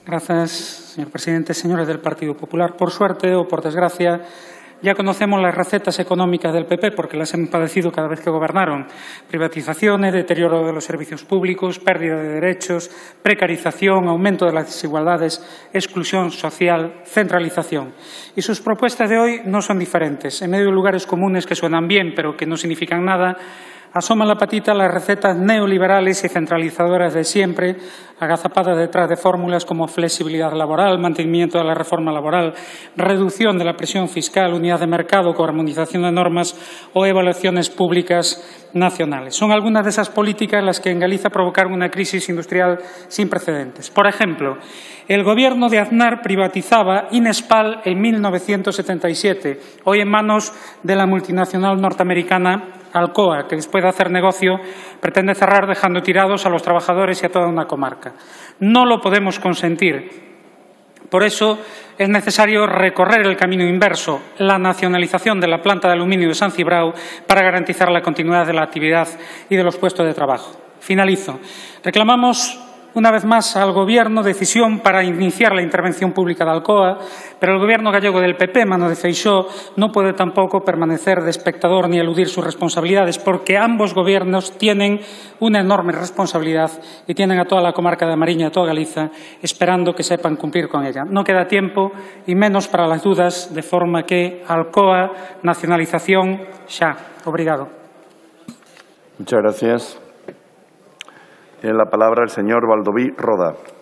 Gracias, señor presidente. Señores del Partido Popular, por suerte o por desgracia, ya conocemos las recetas económicas del PP porque las hemos padecido cada vez que gobernaron. Privatizaciones, deterioro de los servicios públicos, pérdida de derechos, precarización, aumento de las desigualdades, exclusión social, centralización. Y sus propuestas de hoy no son diferentes. En medio de lugares comunes que suenan bien pero que no significan nada, asoman la patita las recetas neoliberales y centralizadoras de siempre, agazapadas detrás de fórmulas como flexibilidad laboral, mantenimiento de la reforma laboral, reducción de la presión fiscal, unidad de mercado, coarmonización de normas o evaluaciones públicas nacionales. Son algunas de esas políticas las que en Galicia provocaron una crisis industrial sin precedentes. Por ejemplo, el Gobierno de Aznar privatizaba Inespal en 1977, hoy en manos de la multinacional norteamericana Alcoa, que después de hacer negocio pretende cerrar dejando tirados a los trabajadores y a toda una comarca. No lo podemos consentir. Por eso es necesario recorrer el camino inverso, la nacionalización de la planta de aluminio de San Cibrao para garantizar la continuidad de la actividad y de los puestos de trabajo. Finalizo. Reclamamos una vez más al Gobierno decisión para iniciar la intervención pública de Alcoa, pero el Gobierno gallego del PP, mano de Feixóo, no puede tampoco permanecer de espectador ni eludir sus responsabilidades, porque ambos gobiernos tienen una enorme responsabilidad y tienen a toda la comarca de A Mariña, a toda Galiza, esperando que sepan cumplir con ella. No queda tiempo y menos para las dudas, de forma que Alcoa, nacionalización, xa. Obrigado. Muchas gracias. Tiene la palabra el señor Baldoví Roda.